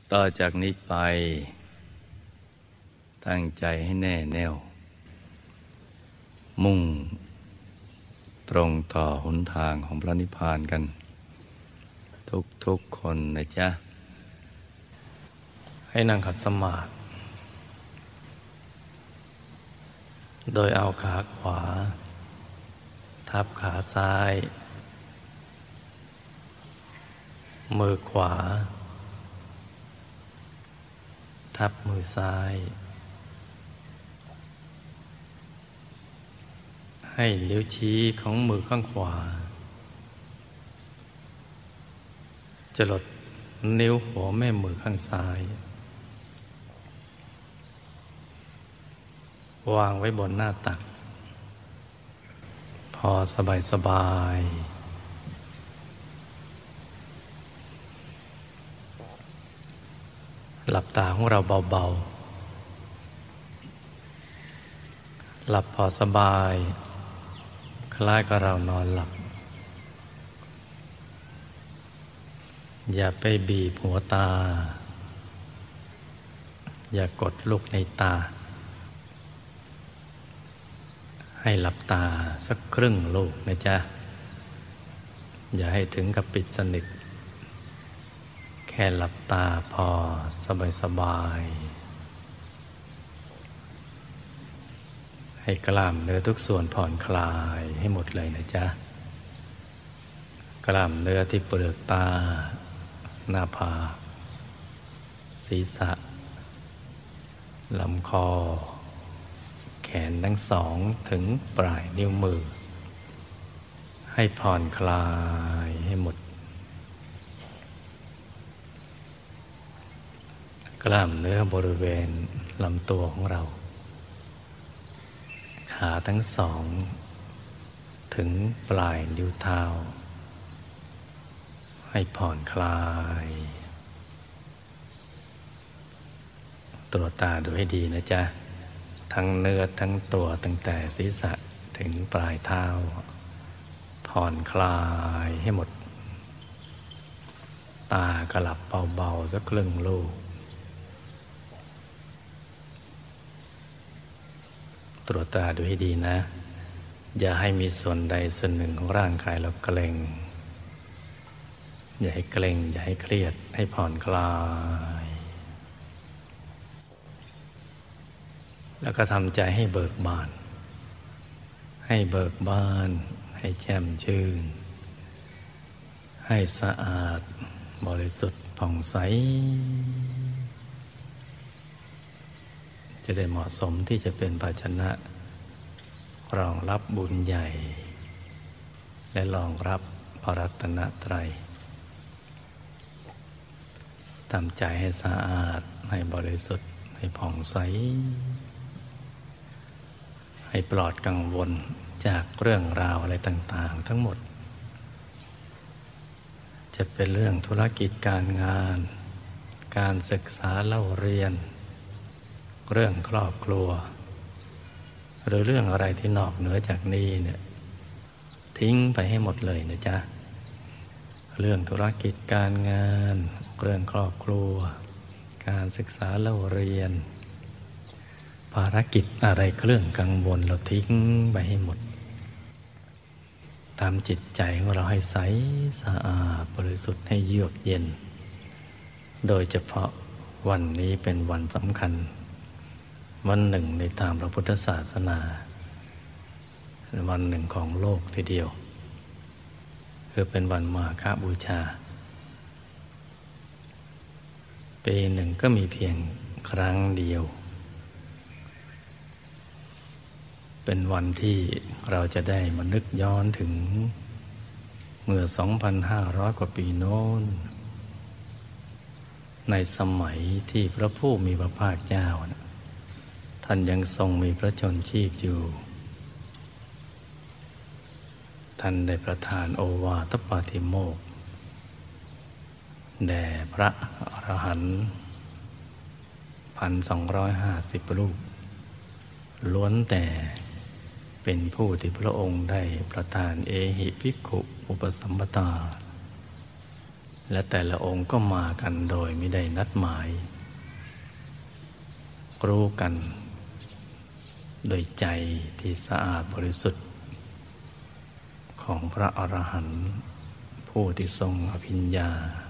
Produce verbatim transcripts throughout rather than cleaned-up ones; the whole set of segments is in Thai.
ต่อจากนี้ไปตั้งใจให้แน่แน่วมุ่งตรงต่อหนทางของพระนิพพานกันทุกๆคนนะจ๊ะให้นั่งขัดสมาธิโดยเอาขาขวาทับขาซ้ายมือขวาทับมือซ้ายให้นิ้วชี้ของมือข้างขวาจรดนิ้วหัวแม่มือข้างซ้ายวางไว้บนหน้าตักพอสบายสบายหลับตาของเราเบาๆหลับพอสบายคล้ายกับเรานอนหลับอย่าไปบีบหัวตาอย่ากดลูกในตาให้หลับตาสักครึ่งลูกนะจ๊ะอย่าให้ถึงกับปิดสนิทแค่หลับตาพอสบายสบายให้กล้ามเนื้อทุกส่วนผ่อนคลายให้หมดเลยนะจ๊ะกล้ามเนื้อที่เปลือกตาหน้าผากศีรษะลำคอแขนทั้งสองถึงปลายนิ้วมือให้ผ่อนคลายให้หมดกล้ามเนื้อบริเวณลำตัวของเราขาทั้งสองถึงปลายนิ้วเท้าให้ผ่อนคลายตรวจตาดูให้ดีนะจ๊ะทั้งเนื้อทั้งตัวตั้งแต่ศีรษะถึงปลายเท้าผ่อนคลายให้หมดตากระหลับเบาๆสักครึ่งลูกตรวจตาดูให้ดีนะอย่าให้มีส่วนใดส่วนหนึ่งของร่างกายเราเกร็งอย่าให้เกร็งอย่าให้เครียดให้ผ่อนคลายแล้วก็ทำใจให้เบิกบานให้เบิกบานให้แจ่มชื่นให้สะอาดบริสุทธิ์ผ่องใสจะได้เหมาะสมที่จะเป็นภาชนะรองรับบุญใหญ่และรองรับพระรัตนตรัยทำใจให้สะอาดให้บริสุทธิ์ให้ผ่องใสให้ปลอดกังวลจากเรื่องราวอะไรต่างๆทั้งหมดจะเป็นเรื่องธุรกิจการงานการศึกษาเล่าเรียนเรื่องครอบครัวหรือเรื่องอะไรที่นอกเหนือจากนี้เนี่ยทิ้งไปให้หมดเลยนะจ๊ะเรื่องธุรกิจการงานเรื่องครอบครัวการศึกษาเล่าเรียนภารกิจอะไรเครื่องกังวลเราทิ้งไปให้หมดตามจิตใจของเราให้ใสสะอาดบริสุทธิ์ให้เยือกเย็นโดยเฉพาะวันนี้เป็นวันสำคัญวันหนึ่งในทางพระพุทธศาสนาวันหนึ่งของโลกทีเดียวคือเป็นวันมาฆบูชาปีหนึ่งก็มีเพียงครั้งเดียวเป็นวันที่เราจะได้มานึกย้อนถึงเมื่อ สองพันห้าร้อย กว่าปีโน้นในสมัยที่พระผู้มีพระภาคเจ้านะท่านยังทรงมีพระชนชีพอยู่ท่านได้ประทานโอวาทปาติโมกข์แด่พระอรหันต์ พันสองร้อยห้าสิบ รูปล้วนแต่เป็นผู้ที่พระองค์ได้ประทานเอหิภิกขุอุปสัมปทาและแต่ละองค์ก็มากันโดยไม่ได้นัดหมายรู้กันโดยใจที่สะอาดบริสุทธิ์ของพระอรหันต์ผู้ที่ทรงอภิญญา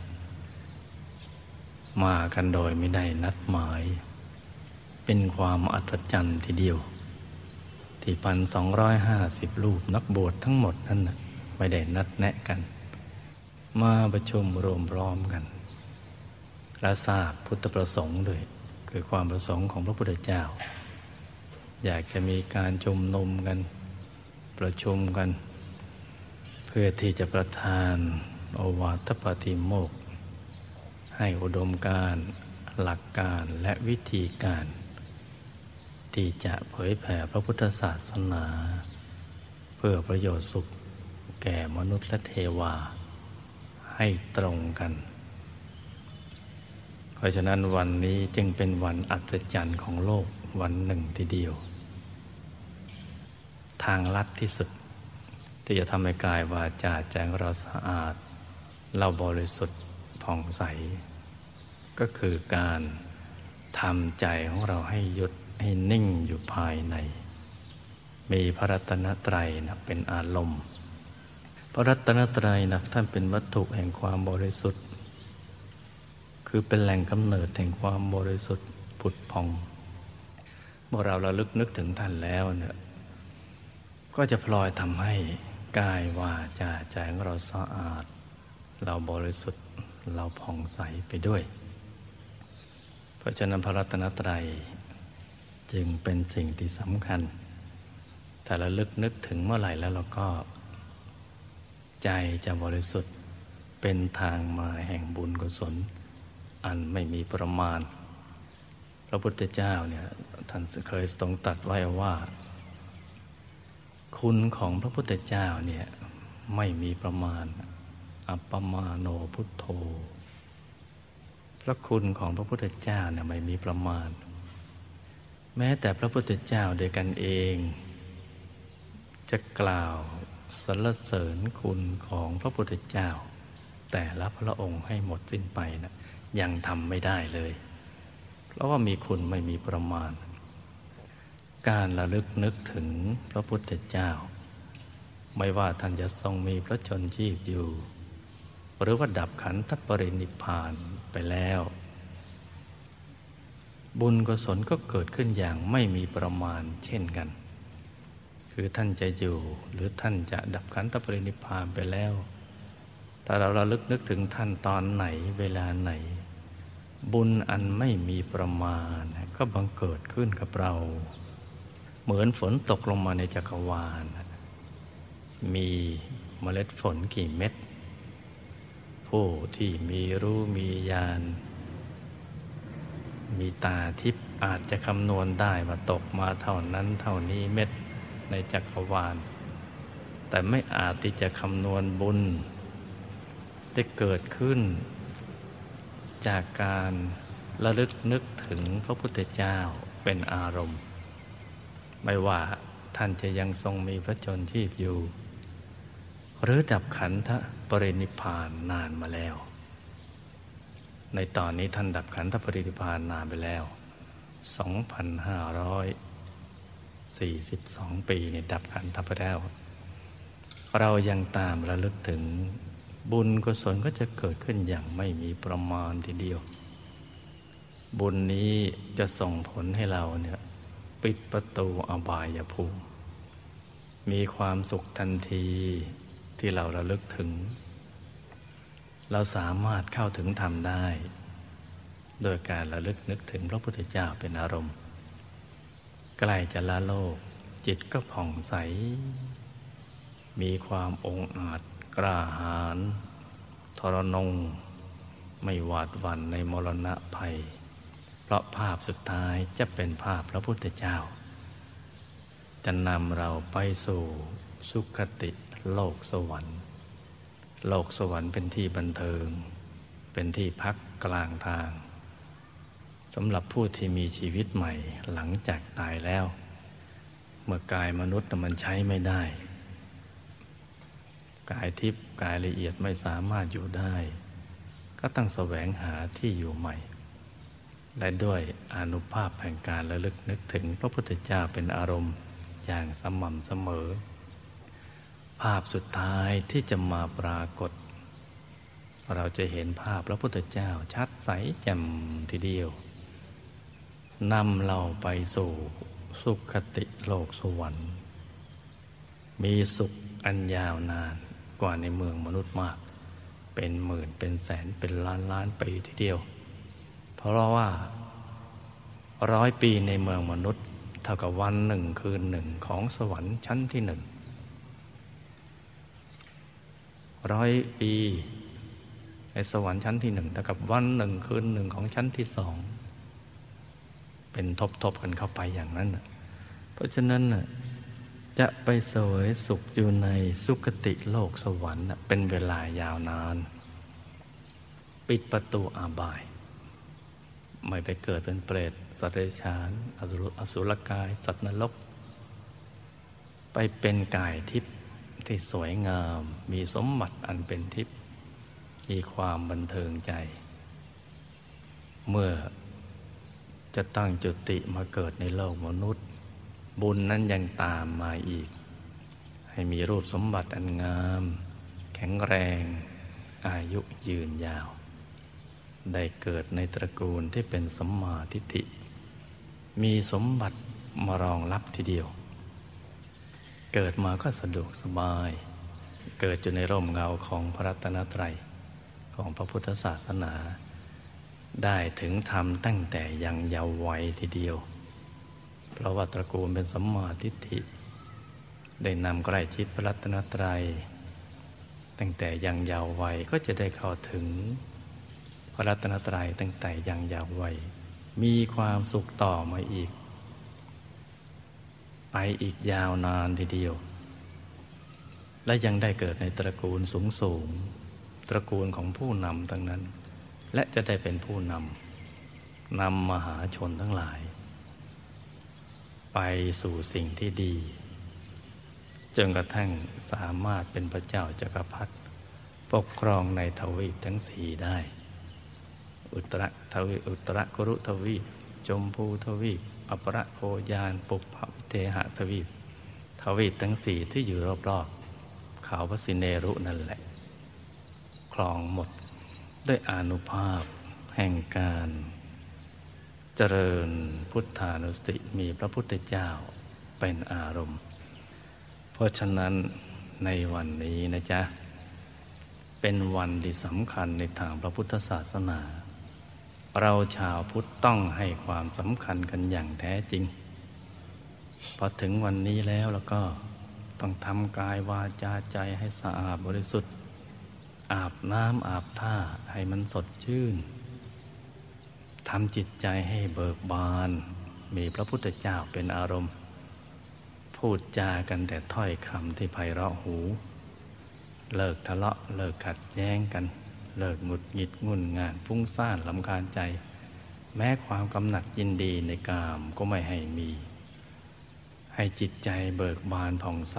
มากันโดยไม่ได้นัดหมายเป็นความอัศจรรย์ทีเดียวที่พันสองร้อยห้าสิบรูปนักบวชทั้งหมดนั้นไม่ได้นัดแนะกันมาประชุมรวมพร้อมกันและทราบพุทธประสงค์ด้วยคือความประสงค์ของพระพุทธเจ้าอยากจะมีการชุมนุมกันประชุมกันเพื่อที่จะประทานโอวาทปาติโมกข์ให้อุดมการณ์หลักการและวิธีการที่จะเผยแผ่พระพุทธศาสนาเพื่อประโยชน์สุขแก่มนุษย์และเทวาให้ตรงกันเพราะฉะนั้นวันนี้จึงเป็นวันอัศจรรย์ของโลกวันหนึ่งทีเดียวทางลัดที่สุดที่จะทำให้กายวาจาใจของเราสะอาดเราบริสุทธิ์ผ่องใสก็คือการทำใจของเราให้หยุดให้นิ่งอยู่ภายในมีพระรัตนตรัยนะเป็นอารมณ์พระรัตนตรัยนะท่านเป็นวัตถุแห่งความบริสุทธิ์คือเป็นแหล่งกำเนิดแห่งความบริสุทธิ์ผุดผ่องเมื่อเราระลึกนึกถึงท่านแล้วเนี่ยก็จะพลอยทำให้กายวาจาใจของเราสะอาดเราบริสุทธิ์เราผ่องใสไปด้วยเพราะฉะนั้นพระรัตนตรัยจึงเป็นสิ่งที่สำคัญแต่ระลึกนึกถึงเมื่อไหร่แล้วเราก็ใจจะบริสุทธิ์เป็นทางมาแห่งบุญกุศลอันไม่มีประมาณพระพุทธเจ้าเนี่ยท่านเคยทรงตรัสไว้ว่าคุณของพระพุทธเจ้าเนี่ยไม่มีประมาณอัปปมาโนพุทโธพระคุณของพระพุทธเจ้าเนี่ยไม่มีประมาณแม้แต่พระพุทธเจ้าโดยกันเองจะกล่าวสรรเสริญคุณของพระพุทธเจ้าแต่ละพระองค์ให้หมดสิ้นไปนะยังทำไม่ได้เลยเพราะว่ามีคุณไม่มีประมาณการระลึกนึกถึงพระพุทธเจ้าไม่ว่าท่านจะทรงมีพระชนชีพอยู่หรือว่าดับขันธปรินิพพานไปแล้วบุญกุศลก็เกิดขึ้นอย่างไม่มีประมาณเช่นกันคือท่านจะอยู่หรือท่านจะดับขันธปรินิพพานไปแล้วแต่เราระลึกนึกถึงท่านตอนไหนเวลาไหนบุญอันไม่มีประมาณก็บังเกิดขึ้นกับเราเหมือนฝนตกลงมาในจักรวาลมีเมล็ดฝนกี่เม็ดผู้ที่มีรู้มีญาณมีตาทิพย์อาจจะคำนวณได้ว่าตกมาเท่านั้นเท่านี้เม็ดในจักรวาลแต่ไม่อาจที่จะคำนวณบุญได้เกิดขึ้นจากการระลึกนึกถึงพระพุทธเจ้าเป็นอารมณ์ไม่ว่าท่านจะยังทรงมีพระชนชีพอยู่หรือดับขันธปรินิพพานนานมาแล้วในตอนนี้ท่านดับขันธปรินิพพานนานไปแล้ว สองพันห้าร้อยสี่สิบสอง ปีเนี่ยดับขันธไปแล้วเรายังตามระลึกถึงบุญกุศลก็จะเกิดขึ้นอย่างไม่มีประมาณทีเดียวบุญนี้จะส่งผลให้เราเนี่ยปิดประตูอบายภูมิมีความสุขทันทีที่เราระลึกถึงเราสามารถเข้าถึงธรรมได้โดยการระลึกนึกถึงพระพุทธเจ้าเป็นอารมณ์ใกล้จะละโลกจิตก็ผ่องใสมีความองอาจกล้าหาญทรนงไม่หวาดหวั่นในมรณะภัยเพราะภาพสุดท้ายจะเป็นภาพพระพุทธเจ้าจะนำเราไปสู่สุคติโลกสวรรค์โลกสวรรค์เป็นที่บันเทิงเป็นที่พักกลางทางสำหรับผู้ที่มีชีวิตใหม่หลังจากตายแล้วเมื่อกายมนุษย์มันใช้ไม่ได้กายทิพย์กายละเอียดไม่สามารถอยู่ได้ก็ต้องแสวงหาที่อยู่ใหม่และด้วยอานุภาพแห่งการระลึกนึกถึงพระพุทธเจ้าเป็นอารมณ์อย่างสม่ำเสมอภาพสุดท้ายที่จะมาปรากฏเราจะเห็นภาพพระพุทธเจ้าชัดใสแจ่มทีเดียวนำเราไปสู่สุคติโลกสวรรค์มีสุขอันยาวนานกว่าในเมืองมนุษย์มากเป็นหมื่นเป็นแสนเป็นล้านล้านปีทีเดียวเพราะว่าร้อยปีในเมืองมนุษย์เท่ากับวันหนึ่งคืนหนึ่งของสวรรค์ชั้นที่หนึ่งร้อยปีในสวรรค์ชั้นที่หนึ่งเท่ากับวันหนึ่งคืนหนึ่งของชั้นที่สองเป็นทบๆกันเข้าไปอย่างนั้นเพราะฉะนั้นจะไปเสวยสุขอยู่ในสุคติโลกสวรรค์เป็นเวลายาวนานปิดประตูอาบายไม่ไปเกิดเป็นเปรตสัตว์เดรัจฉานอสุรกายสัตว์นรกไปเป็นกายทิพย์ที่สวยงามมีสมบัติอันเป็นทิพย์มีความบันเทิงใจเมื่อจะตั้งจุติมาเกิดในโลกมนุษย์บุญนั้นยังตามมาอีกให้มีรูปสมบัติอันงามแข็งแรงอายุยืนยาวได้เกิดในตระกูลที่เป็นสัมมาทิฏฐิมีสมบัติมารองรับทีเดียวเกิดมาก็สะดวกสบายเกิดอยู่ในร่มเงาของพระรัตนตรัยของพระพุทธศาสนาได้ถึงธรรมตั้งแต่ยังเยาว์วัยทีเดียวเพราะว่าตระกูลเป็นสัมมาทิฏฐิได้นำใกล้ชิดพระรัตนตรัยตั้งแต่ยังเยาว์วัยก็จะได้เข้าถึงพระรัตนตรัยตั้งแต่ยังเยาว์วัยมีความสุขต่อมาอีกไปอีกยาวนานทีเดียวและยังได้เกิดในตระกูลสูงสูงตระกูลของผู้นำทั้งนั้นและจะได้เป็นผู้นำนำมหาชนทั้งหลายไปสู่สิ่งที่ดีจนกระทั่งสามารถเป็นพระเจ้าจักรพรรดิปกครองในทวีปทั้งสี่ได้อุตรทวีอุตรกุรุทวีปชมพูทวีปอัปรโคยานปุพพวิเทหทวีปทวีปทั้งสี่ที่อยู่รอบๆเขาพระสิเนรุนั่นแหละครองหมดด้วยอานุภาพแห่งการเจริญพุทธานุสติมีพระพุทธเจ้าเป็นอารมณ์เพราะฉะนั้นในวันนี้นะจ๊ะเป็นวันที่สำคัญในทางพระพุทธศาสนาเราชาวพุทธต้องให้ความสำคัญกันอย่างแท้จริงพอถึงวันนี้แล้วแล้วก็ต้องทำกายวาจาใจให้สะอาดบริสุทธิ์อาบน้ำอาบท่าให้มันสดชื่นทำจิตใจให้เบิกบานมีพระพุทธเจ้าเป็นอารมณ์พูดจากันแต่ถ้อยคำที่ไพเราะหูเลิกทะเลาะเลิกขัดแย้งกันเลิกหงุดหงิดงุ่นง่านฟุ้งซ่านรำคาญใจแม้ความกำหนัดยินดีในกามก็ไม่ให้มีให้จิตใจเบิกบานผ่องใส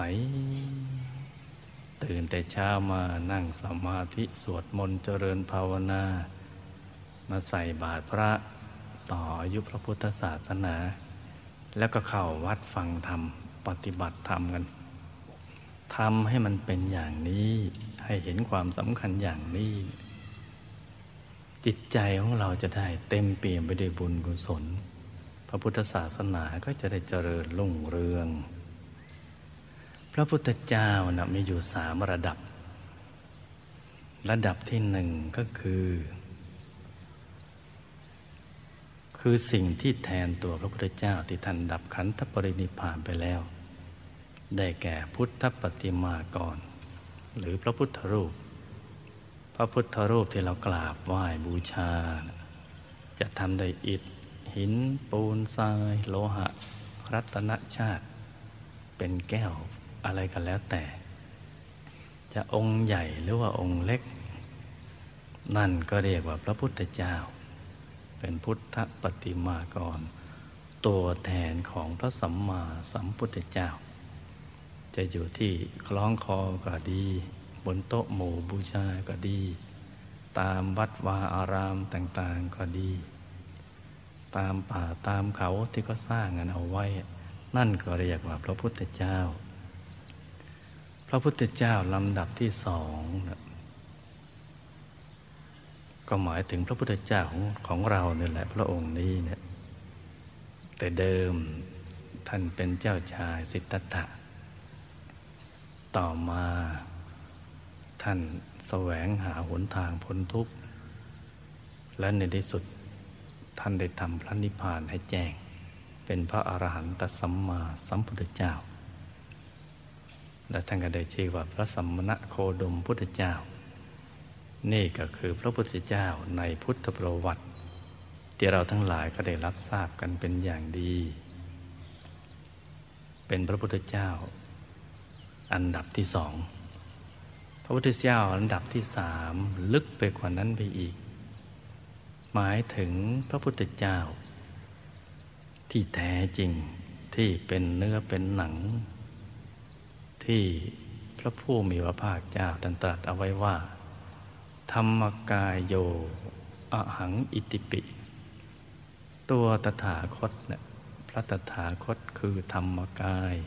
ตื่นแต่เช้ามานั่งสมาธิสวดมนต์เจริญภาวนามาใส่บาตรพระต่ออายุพระพุทธศาสนาแล้วก็เข้าวัดฟังธรรมปฏิบัติธรรมกันทำให้มันเป็นอย่างนี้ให้เห็นความสำคัญอย่างนี้จิตใจของเราจะได้เต็มเปี่ยมไปด้วยบุญกุศลพระพุทธศาสนาก็จะได้เจริญรุ่งเรืองพระพุทธเจ้านะมีอยู่สามระดับระดับที่หนึ่งก็คือคือสิ่งที่แทนตัวพระพุทธเจ้าที่ท่านดับขันธปรินิพพานไปแล้วได้แก่พุทธปฏิมากรหรือพระพุทธรูปพระพุทธรูปที่เรากราบไหว้บูชาจะทำด้วยอิฐหินปูนทรายโลหะรัตนชาติเป็นแก้วอะไรกันแล้วแต่จะองค์ใหญ่หรือว่าองค์เล็กนั่นก็เรียกว่าพระพุทธเจ้าเป็นพุทธปฏิมากรตัวแทนของพระสัมมาสัมพุทธเจ้าจะอยู่ที่คล้องคอก็ดีบนโต๊ะหมู่บูชาก็ดีตามวัดวาอารามต่างๆก็ดีตามป่าตามเขาที่เขาสร้างกันเอาไว้นั่นก็เรียกว่าพระพุทธเจ้าพระพุทธเจ้าลำดับที่สองก็หมายถึงพระพุทธเจ้าของของเราเนี่ยแหละพระองค์นี้เนี่ยแต่เดิมท่านเป็นเจ้าชายสิทธัตถะต่อมาท่านแสวงหาหนทางพ้นทุกข์และในที่สุดท่านได้ทำพระนิพพานให้แจ้งเป็นพระอรหันตสัมมาสัมพุทธเจ้าและท่านก็ได้ชื่อว่าพระสัมมณโคดมพุทธเจ้านี่ก็คือพระพุทธเจ้าในพุทธประวัติที่เราทั้งหลายก็ได้รับทราบกันเป็นอย่างดีเป็นพระพุทธเจ้าอันดับที่สองพระพุทธเจ้าอันดับที่สามลึกไปกว่านั้นไปอีกหมายถึงพระพุทธเจ้าที่แท้จริงที่เป็นเนื้อเป็นหนังที่พระผู้มีพระภาคเจ้าตรัสเอาไว้ว่าธรรมกายโยอหังอิติปิตัวตถาคตเนี่ยพระตถาคตคือธรรมกาย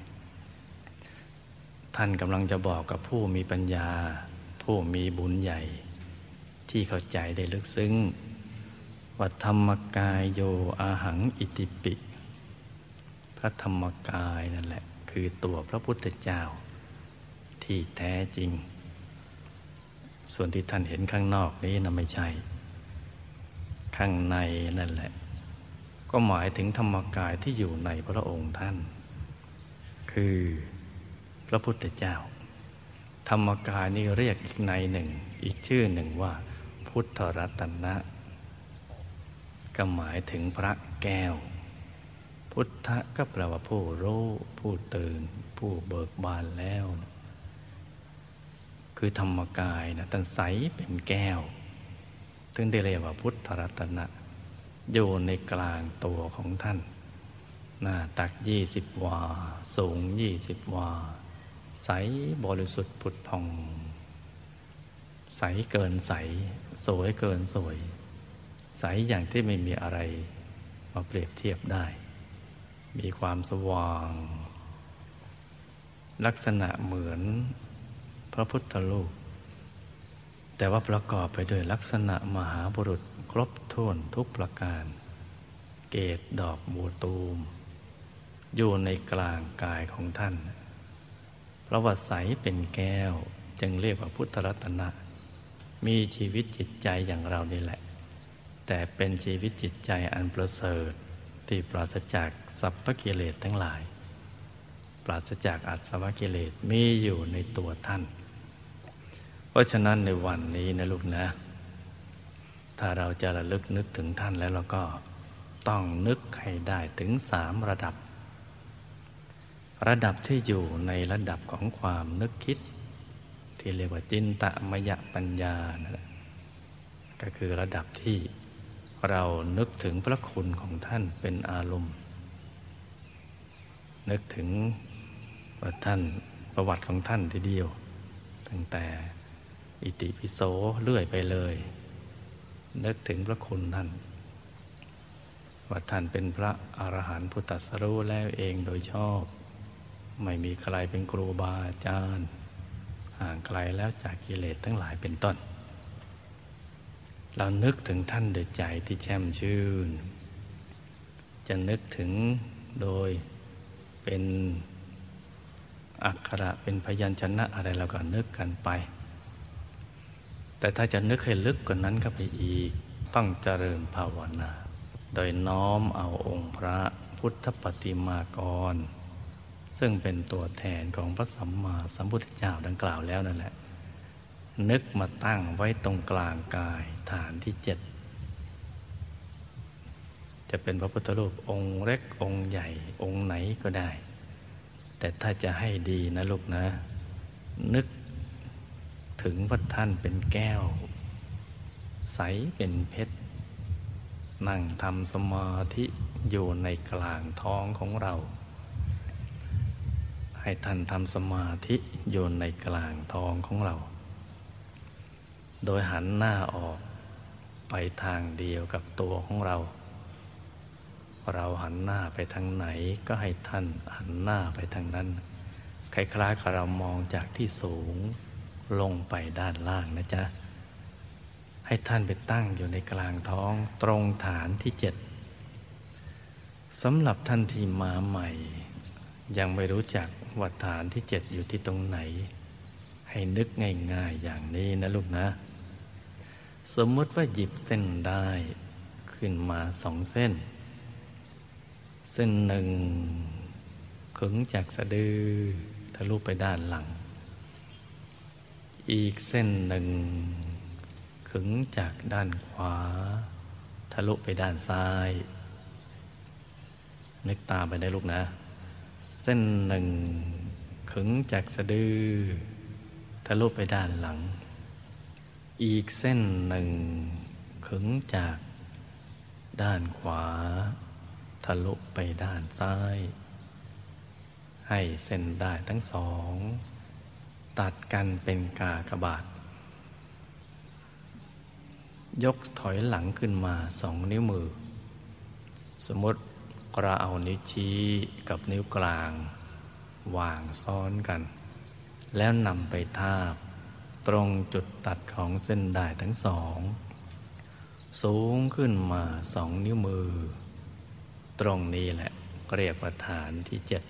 ท่านกำลังจะบอกกับผู้มีปัญญาผู้มีบุญใหญ่ที่เข้าใจได้ลึกซึ้งว่าธรรมกายโยอาหังอิติปิพระธรรมกายนั่นแหละคือตัวพระพุทธเจ้าที่แท้จริงส่วนที่ท่านเห็นข้างนอกนี้นะไม่ใช่ข้างในนั่นแหละก็หมายถึงธรรมกายที่อยู่ในพระองค์ท่านคือพระพุทธเจ้าธรรมกายนี่เรียกอีกในหนึ่งอีกชื่อหนึ่งว่าพุทธรัตนะก็หมายถึงพระแก้วพุทธะก็แปลว่าผู้รู้ผู้ตื่นผู้เบิกบานแล้วคือธรรมกายนะท่านใสเป็นแก้วถึงได้เรียกว่าพุทธรัตนะอยู่ในกลางตัวของท่านหน้าตักยี่สิบวาสูงยี่สิบวาใสบริสุทธิ์ผุดผ่องใสเกินใสสวยเกินสวยใสอย่างที่ไม่มีอะไรมาเปรียบเทียบได้มีความสว่างลักษณะเหมือนพระพุทธรูปแต่ว่าประกอบไปด้วยลักษณะมหาบุรุษครบถ้วนทุกประการเกศดอกบัวตูมอยู่ในกลางกายของท่านเพราะว่าใสเป็นแก้วจึงเรียกว่าพุทธรัตนะมีชีวิตจิตใจอย่างเรานี่แหละแต่เป็นชีวิตจิตใจอันประเสริฐที่ปราศจากสัพพกิเลสทั้งหลายปราศจากอาสวะกิเลสมีอยู่ในตัวท่านเพราะฉะนั้นในวันนี้นะลูกนะถ้าเราจะระลึกนึกถึงท่านแล้วเราก็ต้องนึกให้ได้ถึงสามระดับระดับที่อยู่ในระดับของความนึกคิดที่เรียกว่าจินตมยปัญญานั่นแหละก็คือระดับที่เรานึกถึงพระคุณของท่านเป็นอารมณ์นึกถึงว่าท่านประวัติของท่านทีเดียวตั้งแต่อิติปิโสเรื่อยไปเลยนึกถึงพระคุณท่านว่าท่านเป็นพระอรหันต์ผู้ตรัสรู้แล้วเองโดยชอบไม่มีใครเป็นครูบาอาจารย์ห่างไกลแล้วจากกิเลสทั้งหลายเป็นต้นเรานึกถึงท่านด้วยใจที่แช่มชื่นจะนึกถึงโดยเป็นอักขระเป็นพยัญชนะอะไรเราก็นึกกันไปแต่ถ้าจะนึกให้ลึกกว่านั้นก็ไปอีกต้องเจริญภาวนาโดยน้อมเอาองค์พระพุทธปฏิมากรซึ่งเป็นตัวแทนของพระสัมมาสัมพุทธเจ้าดังกล่าวแล้วนั่นแหละนึกมาตั้งไว้ตรงกลางกายฐานที่เจ็ดจะเป็นพระพุทธรูปองค์เล็กองค์ใหญ่องค์ไหนก็ได้แต่ถ้าจะให้ดีนะลูกนะนึกถึงพระท่านเป็นแก้วใสเป็นเพชรนั่งทำสมาธิอยู่ในกลางท้องของเราให้ท่านทำสมาธิอยู่ในกลางท้องของเราโดยหันหน้าออกไปทางเดียวกับตัวของเราเราหันหน้าไปทางไหนก็ให้ท่านหันหน้าไปทางนั้นคล้ายๆกับเรามองจากที่สูงลงไปด้านล่างนะจ๊ะให้ท่านไปตั้งอยู่ในกลางท้องตรงฐานที่เจ็ดสำหรับท่านที่มาใหม่ยังไม่รู้จักว่าฐานที่เจ็ดอยู่ที่ตรงไหนให้นึกง่ายๆอย่างนี้นะลูกนะสมมติว่าหยิบเส้นได้ขึ้นมาสองเส้นเส้นหนึ่งขึงจากสะดือทะลุไปด้านหลังอีกเส้นหนึ่งขึงจากด้านขวาทะลุไปด้านซ้ายนึกตามไปได้ลูกนะเส้นหนึ่งขึงจากสะดือทะลุไปด้านหลังอีกเส้นหนึ่งขึงจากด้านขวาทะลุไปด้านซ้ายให้เส้นได้ทั้งสองตัดกันเป็นกากบาทยกถอยหลังขึ้นมาสองนิ้วมือสมมติเราเอานิ้วชี้กับนิ้วกลางวางซ้อนกันแล้วนำไปทาบตรงจุดตัดของเส้นได้ทั้งสองสูงขึ้นมาสองนิ้วมือตรงนี้แหละเรียกว่าฐานที่เจ็ด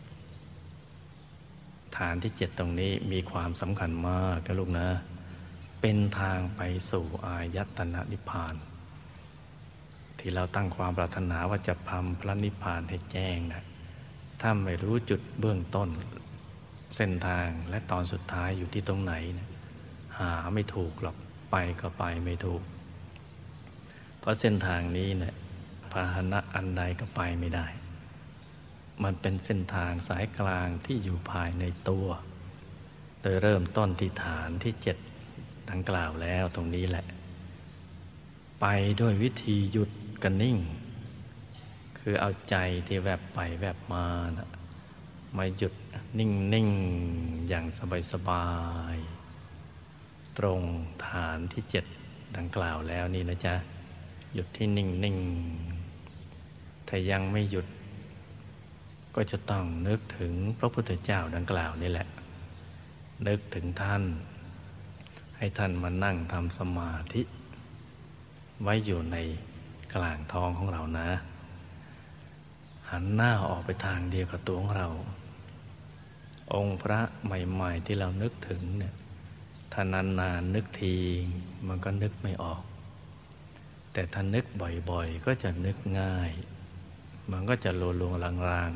ฐานที่เจ็ดตรงนี้มีความสำคัญมากนะลูกนะเป็นทางไปสู่อายตนะนิพพานที่เราตั้งความปรารถนาว่าจะทำพระนิพพานให้แจ้งนะถ้าไม่รู้จุดเบื้องต้นเส้นทางและตอนสุดท้ายอยู่ที่ตรงไหนนะหาไม่ถูกหรอกไปก็ไปไม่ถูกเพราะเส้นทางนี้เนะี่ยพาหนะอันใดก็ไปไม่ได้มันเป็นเส้นทางสายกลางที่อยู่ภายในตัวโดยเริ่มต้นที่ฐานที่เจ็ดดังกล่าวแล้วตรงนี้แหละไปด้วยวิธีหยุดกันนิ่งคือเอาใจที่แวบไปแวบมานะมาหยุดนิ่งนิ่งอย่างสบายสบายตรงฐานที่เจ็ดดังกล่าวแล้วนี่นะจ๊ะหยุดที่นิ่งนิ่งถ้ายังไม่หยุดก็จะต้องนึกถึงพระพุทธเจ้าดังกล่าวนี่แหละนึกถึงท่านให้ท่านมานั่งทำสมาธิไว้อยู่ในกลางท้องของเรานะหันหน้าออกไปทางเดียวกับตัวของเราองค์พระใหม่ๆที่เรานึกถึงเนี่ยถ้านานๆนึกทีมันก็นึกไม่ออกแต่ถ้านึกบ่อยๆก็จะนึกง่ายมันก็จะลวงๆลาง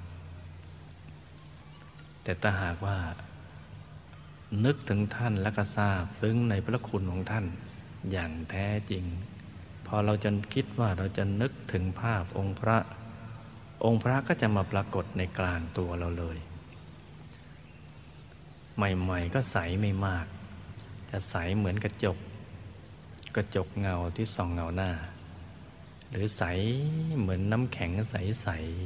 ๆแต่ถ้าหากว่านึกถึงท่านแล้วก็ทราบซึ้งในพระคุณของท่านอย่างแท้จริงพอเราจะคิดว่าเราจะนึกถึงภาพองค์พระองค์พระก็จะมาปรากฏในกลางตัวเราเลยใหม่ๆก็ใสไม่มากจะใสเหมือนกระจกกระจกเงาที่ส่องเงาหน้าหรือใสเหมือนน้ำแข็งใส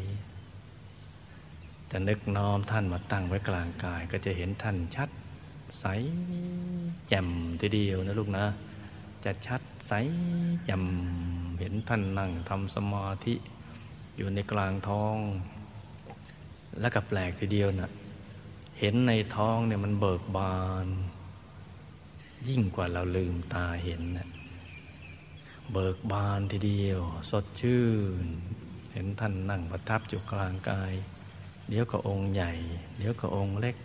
ๆจะนึกน้อมท่านมาตั้งไว้กลางกายก็จะเห็นท่านชัดใสแจ่มทีเดียวนะลูกนะจะชัดใสแจ่มเห็นท่านนั่งทำสมาธิอยู่ในกลางท้องแล้วก็แปลกทีเดียวนะเห็นในท้องเนี่ยมันเบิกบานยิ่งกว่าเราลืมตาเห็นนะเบิกบานทีเดียวสดชื่นเห็นท่านนั่งประทับอยู่กลางกายเดี๋ยวก็องค์ใหญ่เดี๋ยวก็องค์เล็ก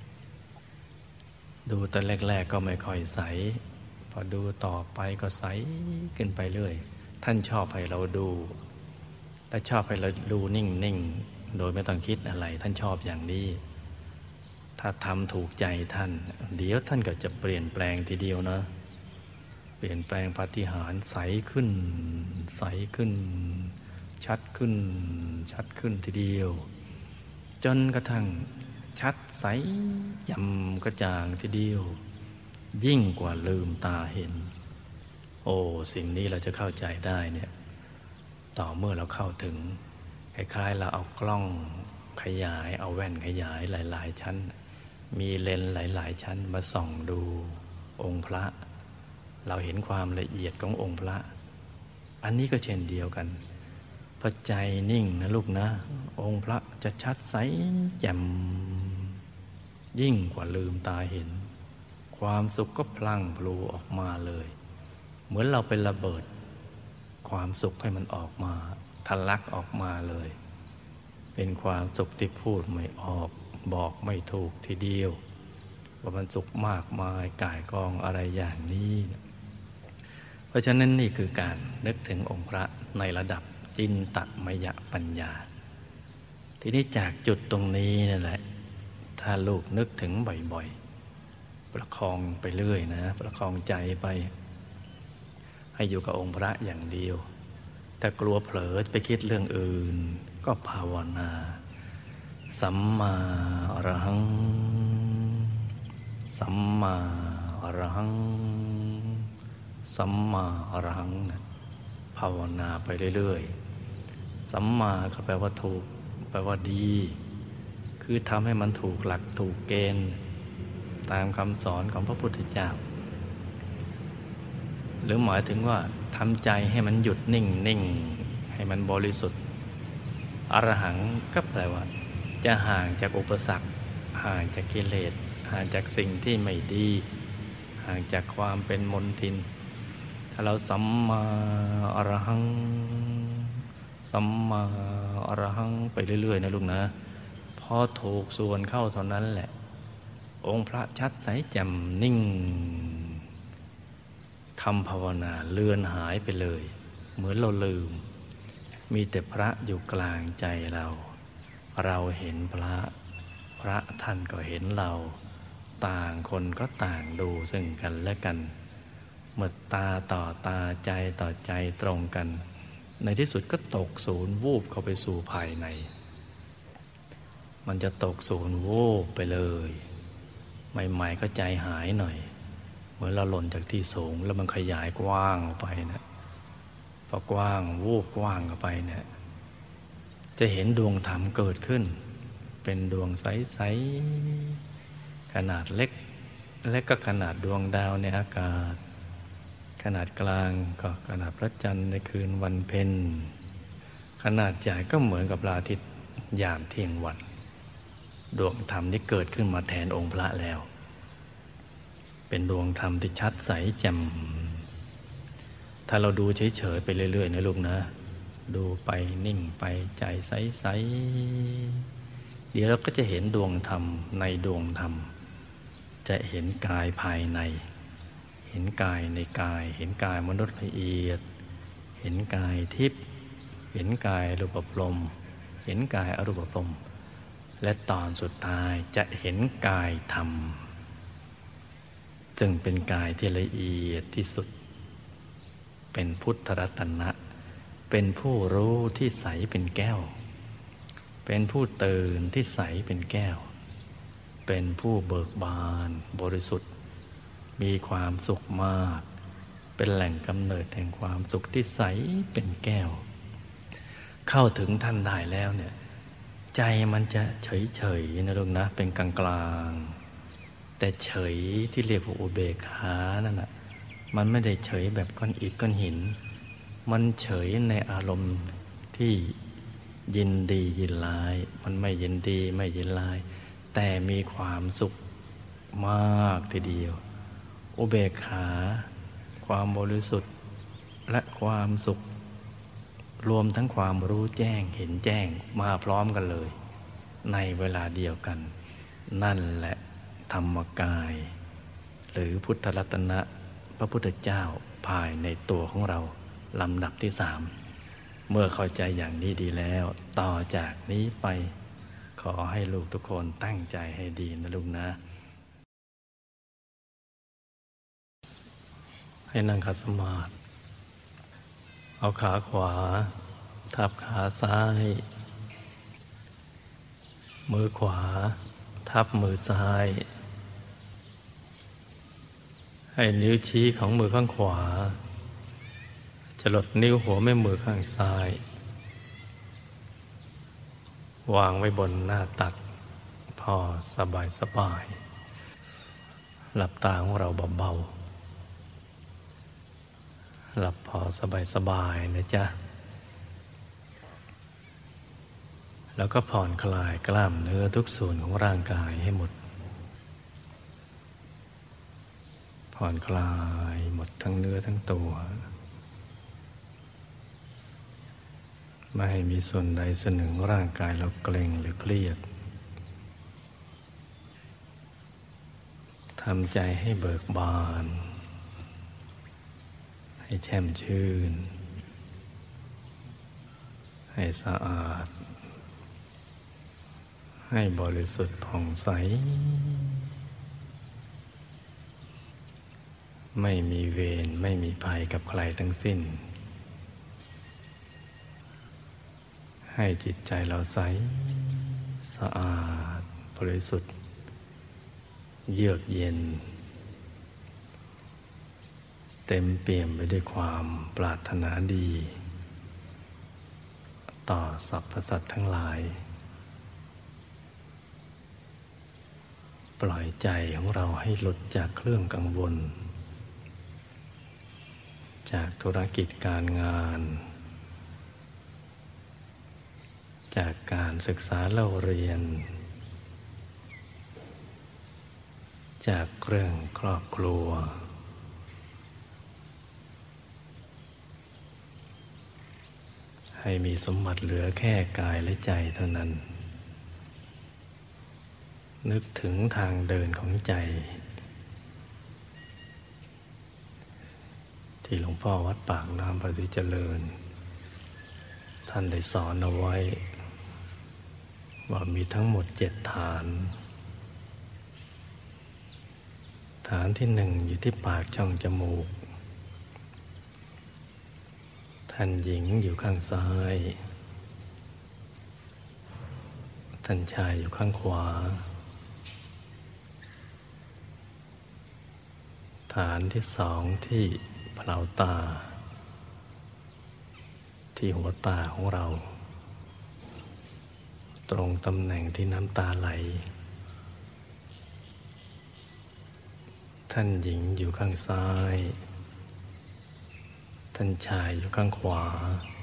ดูตอนแรกๆก็ไม่ค่อยใสพอดูต่อไปก็ใสขึ้นไปเรื่อยท่านชอบให้เราดูและชอบให้เราดูนิ่งๆโดยไม่ต้องคิดอะไรท่านชอบอย่างนี้ถ้าทำถูกใจท่านเดี๋ยวท่านก็จะเปลี่ยนแปลงทีเดียวนะเปลี่ยนแปลงปาฏิหาริย์ใสขึ้นใสขึ้นชัดขึ้นชัดขึ้นทีเดียวจนกระทั่งชัดใสจำกระจ่างทีเดียวยิ่งกว่าลืมตาเห็นโอ้สิ่งนี้เราจะเข้าใจได้เนี่ยต่อเมื่อเราเข้าถึงคล้ายๆเราเอากล้องขยายเอาแว่นขยายหลายๆชั้นมีเลนส์หลายๆชั้นมาส่องดูองค์พระเราเห็นความละเอียดขององค์พระอันนี้ก็เช่นเดียวกันพอใจนิ่งนะลูกนะองค์พระจะชัดใสแจ่มยิ่งกว่าลืมตาเห็นความสุขก็พลั่งพลูออกมาเลยเหมือนเราเป็นระเบิดความสุขให้มันออกมาทะลักออกมาเลยเป็นความสุขที่พูดไม่ออกบอกไม่ถูกทีเดียวว่ามันสุขมากมายก่ายกองอะไรอย่างนี้เพราะฉะนั้นนี่คือการนึกถึงองค์พระในระดับจินตมยปัญญาทีนี้จากจุดตรงนี้นั่นแหละถ้าลูกนึกถึงบ่อยๆประคองไปเรื่อยนะประคองใจไปให้อยู่กับองค์พระอย่างเดียวถ้ากลัวเผลอไปคิดเรื่องอื่นก็ภาวนาสัมมาอรหังสัมมาอรหังสัมมาอรหังนะภาวนาไปเรื่อยๆสัมมาก็แปลว่าถูกแปลว่าดีคือทำให้มันถูกหลักถูกเกณฑ์ตามคำสอนของพระพุทธเจ้าหรือหมายถึงว่าทำใจให้มันหยุดนิ่งนิ่งให้มันบริสุทธิ์อรหังก็แปลว่าจะห่างจากอุปสรรคห่างจากกิเลสห่างจากสิ่งที่ไม่ดีห่างจากความเป็นมลทินถ้าเราสัมมาอรหังสัมมาอรหังไปเรื่อยๆนะลูกนะพอถูกส่วนเข้าเท่านั้นแหละองค์พระชัดใสแจ่มนิ่งคำภาวนาเลือนหายไปเลยเหมือนเราลืมมีแต่พระอยู่กลางใจเราเราเห็นพระพระท่านก็เห็นเราต่างคนก็ต่างดูซึ่งกันและกันเมื่อตาต่อตาใจต่อใจตรงกันในที่สุดก็ตกศูนย์วูบเข้าไปสู่ภายในมันจะตกศูนย์วูบไปเลยใหม่ๆก็ใจหายหน่อยเหมือนเราหล่นจากที่สูงแล้วมันขยายกว้างออกไปนะพอกว้างวูบกว้างออกไปเนี่ยจะเห็นดวงธรรมเกิดขึ้นเป็นดวงใสๆขนาดเล็กเล็กก็ขนาดดวงดาวในอากาศขนาดกลางก็ขนาดพระจันทร์ในคืนวันเพ็ญขนาดใหญ่ก็เหมือนกับพระอาทิตย์ยามเที่ยงวันดวงธรรมที่เกิดขึ้นมาแทนองค์พระแล้วเป็นดวงธรรมที่ชัดใสแจ่มถ้าเราดูเฉยๆไปเรื่อยๆนะลูกนะดูไปนิ่งไปใจใสๆเดี๋ยวเราก็จะเห็นดวงธรรมในดวงธรรมจะเห็นกายภายในเห็นกายในกายเห็นกายมนุษย์ละเอียดเห็นกายทิพย์เห็นกายรูปพรหมเห็นกายอรูปพรหมและตอนสุดท้ายจะเห็นกายธรรมซึ่งเป็นกายที่ละเอียดที่สุดเป็นพุทธรัตนะเป็นผู้รู้ที่ใสเป็นแก้วเป็นผู้ตื่นที่ใสเป็นแก้วเป็นผู้เบิกบานบริสุทธิ์มีความสุขมากเป็นแหล่งกำเนิดแห่งความสุขที่ใสเป็นแก้วเข้าถึงท่านได้แล้วเนี่ยใจมันจะเฉยๆนะลูกนะเป็นกลางๆแต่เฉยที่เรียกว่าอุเบกขานั่นน่ะมันไม่ได้เฉยแบบก้อนอิฐก้อนหินมันเฉยในอารมณ์ที่ยินดียินร้ายมันไม่ยินดีไม่ยินร้ายแต่มีความสุขมากทีเดียวอุเบกขาความบริสุทธิ์และความสุขรวมทั้งความรู้แจ้งเห็นแจ้งมาพร้อมกันเลยในเวลาเดียวกันนั่นแหละธรรมกายหรือพุทธรัตนะพระพุทธเจ้าภายในตัวของเราลำดับที่สามเมื่อเข้าใจอย่างนี้ดีแล้วต่อจากนี้ไปขอให้ลูกทุกคนตั้งใจให้ดีนะลูกนะให้นั่งขัดสมาธิเอาขาขวาทับขาซ้ายมือขวาทับมือซ้ายให้นิ้วชี้ของมือข้างขวาจรดนิ้วหัวแม่มือข้างซ้ายวางไว้บนหน้าตักพอสบายสบายหลับตาของเราเบาๆหลับพอสบายๆนะจ๊ะแล้วก็ผ่อนคลายกล้ามเนื้อทุกส่วนของร่างกายให้หมดผ่อนคลายหมดทั้งเนื้อทั้งตัวไม่ให้มีส่วนใดส่วนหนึ่งของร่างกายเราเกร็งหรือเครียดทำใจให้เบิกบานให้แช่มชื่นให้สะอาดให้บริสุทธิ์ผ่องใสไม่มีเวรไม่มีภัยกับใครทั้งสิ้นให้จิตใจเราใสสะอาดบริสุทธิ์เยือกเย็นเต็มเปี่ยมไปด้วยความปรารถนาดีต่อสรรพสัตว์ทั้งหลายปล่อยใจของเราให้หลุดจากเครื่องกังวลจากธุรกิจการงานจากการศึกษาเล่าเรียนจากเรื่องครอบครัวให้มีสมบัติเหลือแค่กายและใจเท่านั้นนึกถึงทางเดินของใจที่หลวงพ่อวัดปากน้ำภาษีเจริญท่านได้สอนเอาไว้ว่ามีทั้งหมดเจ็ดฐานฐานที่หนึ่งอยู่ที่ปากช่องจมูกท่านหญิงอยู่ข้างซ้ายท่านชายอยู่ข้างขวาฐานที่สองที่เปล่าตาที่หัวตาของเราตรงตำแหน่งที่น้ำตาไหลท่านหญิงอยู่ข้างซ้ายท่านชายอยู่ข้างขวา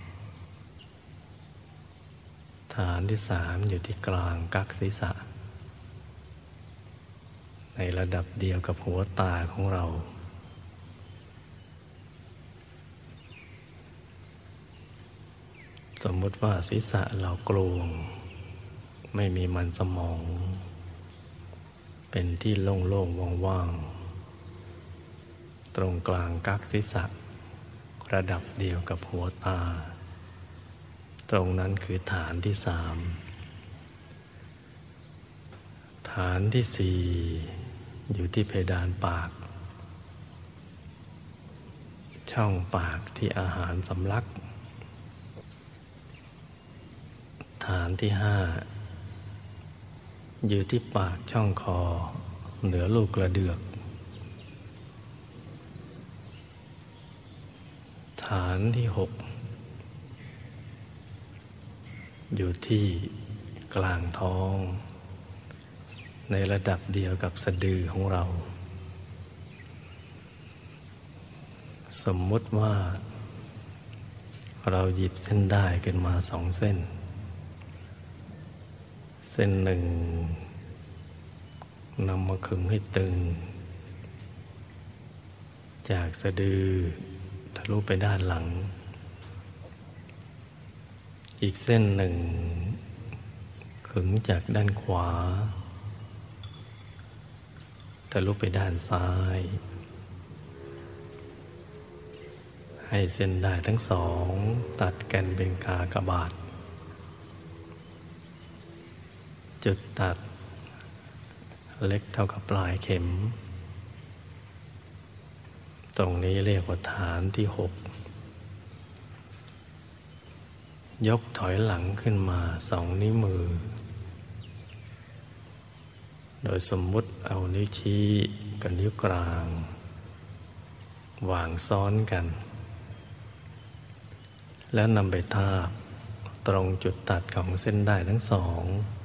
ฐานที่สามอยู่ที่กลางกักศีรษะในระดับเดียวกับหัวตาของเราสมมุติว่าศีรษะเราโกลวงไม่มีมันสมองเป็นที่โล่งๆว่างๆตรงกลางกักศีรษะระดับเดียวกับหัวตาตรงนั้นคือฐานที่สามฐานที่สี่อยู่ที่เพดานปากช่องปากที่อาหารสำลักฐานที่ห้าอยู่ที่ปากช่องคอเหนือลูกกระเดือกฐานที่หกอยู่ที่กลางท้องในระดับเดียวกับสะดือของเราสมมุติว่าเราหยิบเส้นด้ายขึ้นมาสองเส้นเส้นหนึ่งนำมาขึงให้ตึงจากสะดือทะลุไปด้านหลังอีกเส้นหนึ่งขึงจากด้านขวาทะลุไปด้านซ้ายให้เส้นด้ายทั้งสองตัดกันเป็นกากบาทจุดตัดเล็กเท่ากับปลายเข็มตรงนี้เรียกว่าฐานที่หกยกถอยหลังขึ้นมาสองนิ้วมือโดยสมมุติเอานิ้วชี้กับนิ้วกลางวางซ้อนกันแล้วนำไปทาบตรงจุดตัดของเส้นด้ายทั้งสอง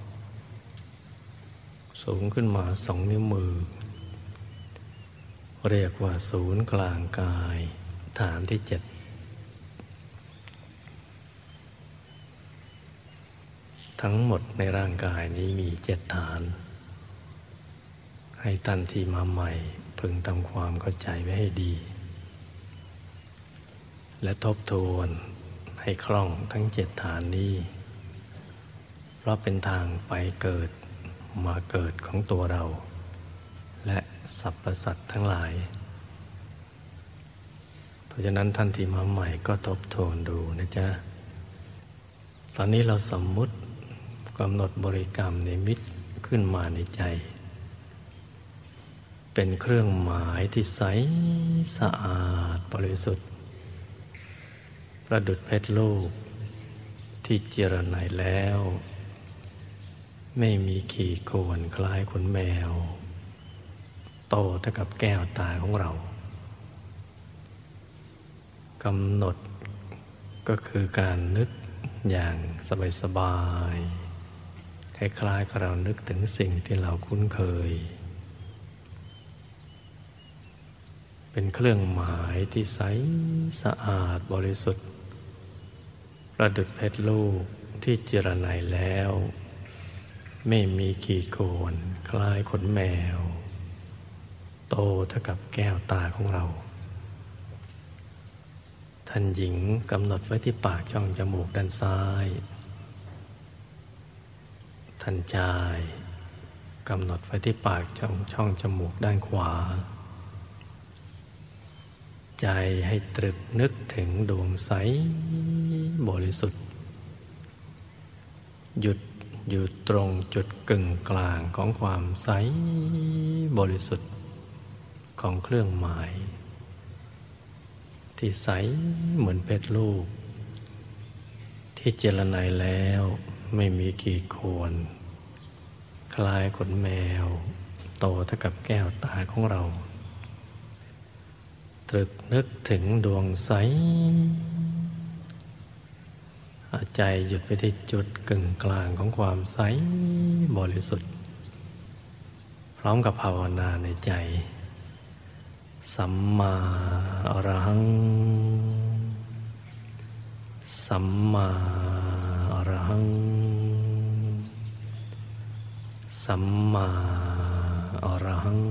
สูงขึ้นมาสองนิ้วมือเรียกว่าศูนย์กลางกายฐานที่เจ็ดทั้งหมดในร่างกายนี้มีเจ็ดฐานให้ท่านที่มาใหม่พึงทำความเข้าใจไว้ให้ดีและทบทวนให้คล่องทั้งเจ็ดฐานนี้เพราะเป็นทางไปเกิดมาเกิดของตัวเราและสรรพสัตว์ทั้งหลายเพราะฉะนั้นท่านที่มาใหม่ก็ทบทวนดูนะจ๊ะตอนนี้เราสมมุติกำหนดบริกรรมนิมิตขึ้นมาในใจเป็นเครื่องหมายที่ใสสะอาดบริสุทธิ์ประดุจเพชรลูกที่เจรไนแล้วไม่มีขีดข่วนคล้ายขนแมวโตเท่ากับแก้วตาของเรากำหนดก็คือการนึกอย่างสบายๆคล้ายๆกับเรานึกถึงสิ่งที่เราคุ้นเคยเป็นเครื่องหมายที่ใสสะอาดบริสุทธิ์ประดุจเพชรลูกที่เจรไนแล้วไม่มีขีดข่วนคล้ายขนแมวโตเท่ากับแก้วตาของเราท่านหญิงกำหนดไว้ที่ปากช่องจมูกด้านซ้ายท่านชายกำหนดไว้ที่ปากช่องช่องจมูกด้านขวาใจให้ตรึกนึกถึงดวงใสบริสุทธิ์หยุดอยู่ตรงจุดกึ่งกลางของความใสบริสุทธิ์ของเครื่องหมายที่ใสเหมือนเพชรลูกที่เจรไนแล้วไม่มีขีดข่วนคล้ายขนแมวโตเท่ากับแก้วตาของเราตรึกนึกถึงดวงใสใจหยุดไปที่จุดกึ่งกลางของความใสบริสุทธิ์พร้อมกับภาวนาในใจสัมมาอรหังสัมมาอรหังสัมมาอรหัง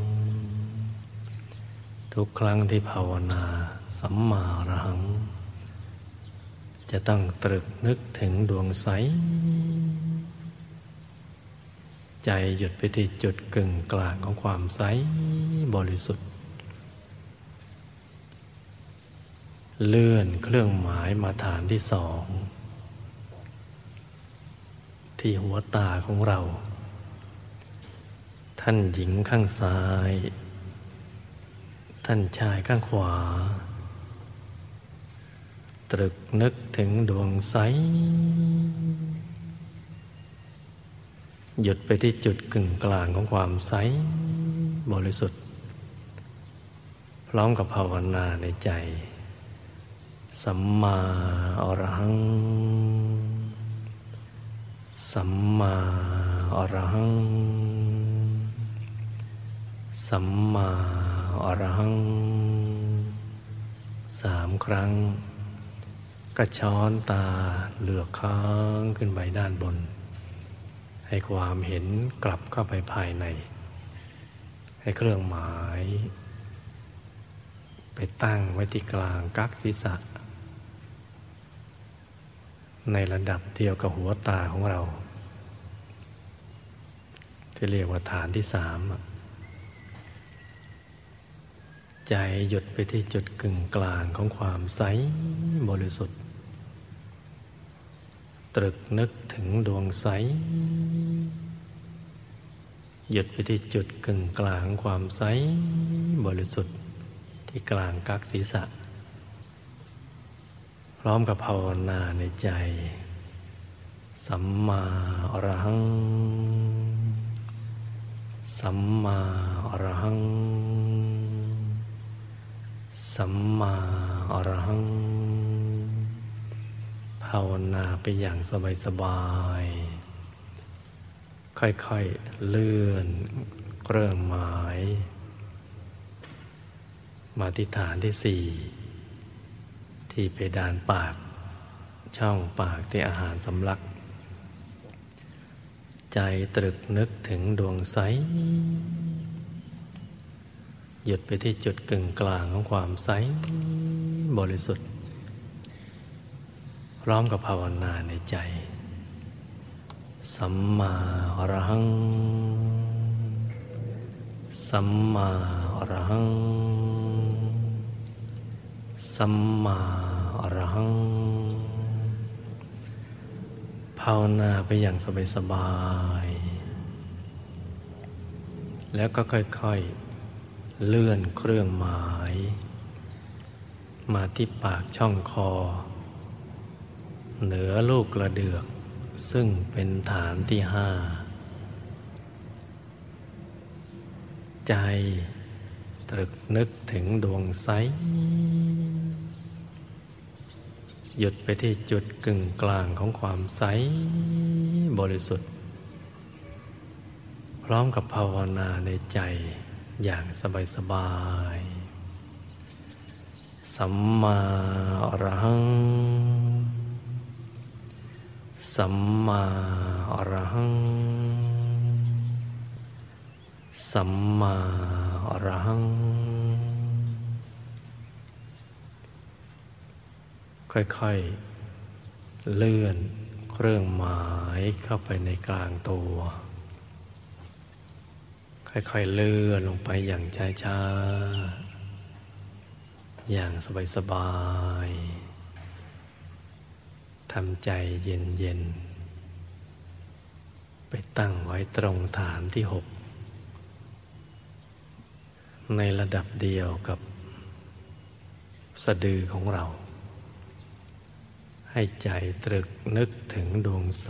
ทุกครั้งที่ภาวนาสัมมาอรหังจะต้องตรึกนึกถึงดวงใสใจหยุดไปที่จุดกึ่งกลางของความใสบริสุทธิ์เลื่อนเครื่องหมายมาฐานที่สองที่หัวตาของเราท่านหญิงข้างซ้ายท่านชายข้างขวาตรึกนึกถึงดวงใสหยุดไปที่จุดกึ่งกลางของความใสบริสุทธิ์พร้อมกับภาวนาในใจสัมมาอรหังสัมมาอรหังสัมมาอรหังสามครั้งก็ช้อนตาเหลือกค้างขึ้นไปด้านบนให้ความเห็นกลับเข้าไปภายในให้เครื่องหมายไปตั้งไว้ที่กลางกั๊กศีรษะในระดับเดียวกับหัวตาของเราที่เรียกว่าฐานที่สามใจหยุดไปที่จุดกึ่งกลางของความใสบริสุทธิ์ตรึกนึกถึงดวงใสหยุดไปที่จุดกึ่งกลางความใสบริสุทธิ์ที่กลางกั๊กศีรษะพร้อมกับภาวนาในใจสัมมาอรหังสัมมาอรหังสัมมาอรหังภาวนาไปอย่างสบายๆค่อยๆเลื่อนเครื่องหมายมาที่ฐานที่สี่ที่เพดานปากช่องปากที่อาหารสำลักใจตรึกนึกถึงดวงใสหยุดไปที่จุดกึ่งกลางของความใสบริสุทธิ์พร้อมกับภาวนาในใจสัมมาอรหังสัมมาอรหังสัมมาอรหังภาวนาไปอย่างสบายๆแล้วก็ค่อยๆเลื่อนเครื่องหมายมาที่ปากช่องคอเหนือลูกกระเดือกซึ่งเป็นฐานที่ห้าใจตรึกนึกถึงดวงใสหยุดไปที่จุดกึ่งกลางของความใสบริสุทธิ์พร้อมกับภาวนาในใจอย่างสบายๆสัมมาอรหังสัมมาอรหังสัมมาอรหังค่อยๆเลื่อนเครื่องหมายเข้าไปในกลางตัวค่อยๆเลื่อนลงไปอย่างช้าๆอย่างสบายๆทำใจเย็นๆไปตั้งไว้ตรงฐานที่หกในระดับเดียวกับสะดือของเราให้ใจตรึกนึกถึงดวงใส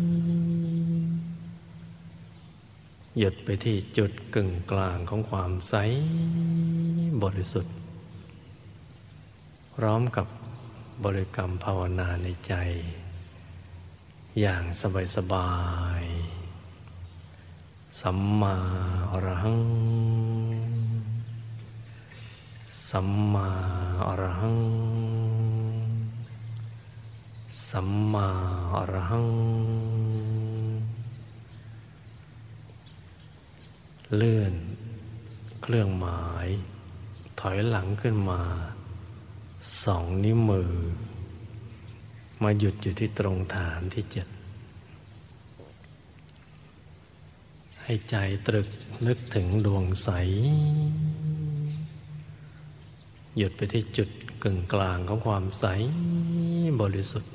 หยุดไปที่จุดกึ่งกลางของความใสบริสุทธิ์พร้อมกับบริกรรมภาวนาในใจอย่างสบายๆสัมมาอรหังสัมมาอรหังสัมมาอรหังเลื่อนเครื่องหมายถอยหลังขึ้นมาสองนิ้วมือมาหยุดอยู่ที่ตรงฐานที่เจ็ดให้ใจตรึกนึกถึงดวงใสหยุดไปที่จุดกึ่งกลางของความใสบริสุทธิ์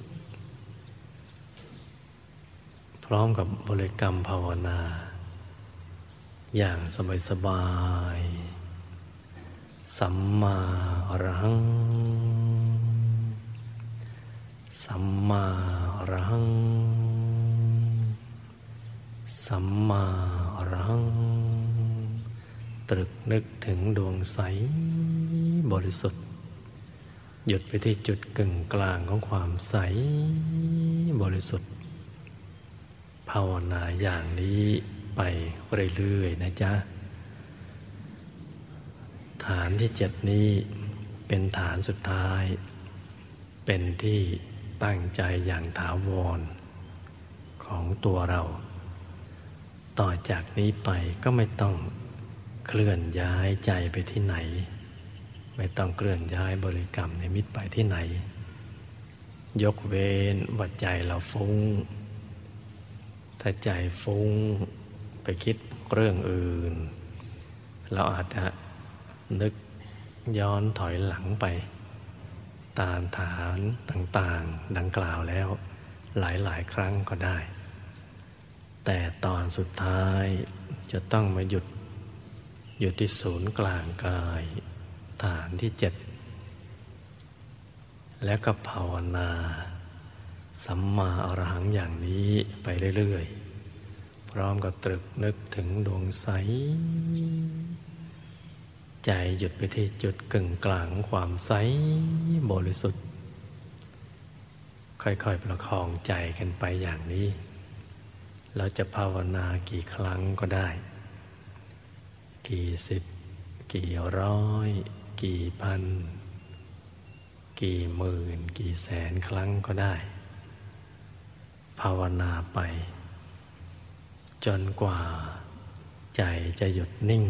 พร้อมกับบริกรรมภาวนาอย่างสบายๆสัมมาอรหังสัมมาอรหังสัมมาอรหังตรึกนึกถึงดวงใสบริสุทธิ์หยุดไปที่จุดกึ่งกลางของความใสบริสุทธิ์ภาวนาอย่างนี้ไปเรื่อยๆนะจ๊ะฐานที่เจ็ดนี้เป็นฐานสุดท้ายเป็นที่ตั้งใจอย่างถาวรของตัวเราต่อจากนี้ไปก็ไม่ต้องเคลื่อนย้ายใจไปที่ไหนไม่ต้องเคลื่อนย้ายบริกรรมนิมิตไปที่ไหนยกเว้นว่าใจเราฟุ้งถ้าใจฟุ้งไปคิดเรื่องอื่นเราอาจจะนึกย้อนถอยหลังไปตามฐานต่างๆดังกล่าวแล้วหลายๆครั้งก็ได้แต่ตอนสุดท้ายจะต้องมาหยุดอยู่ที่ศูนย์กลางกายฐานที่เจ็ดแล้วก็ภาวนาสัมมาอรหังอย่างนี้ไปเรื่อยๆพร้อมกับตรึกนึกถึงดวงใสใจหยุดไปที่จุดกึ่งกลางของความใสบริสุทธิ์ค่อยๆประคองใจกันไปอย่างนี้เราจะภาวนากี่ครั้งก็ได้กี่สิบกี่ร้อยกี่พันกี่หมื่นกี่แสนครั้งก็ได้ภาวนาไปจนกว่าใจจะหยุดนิ่ง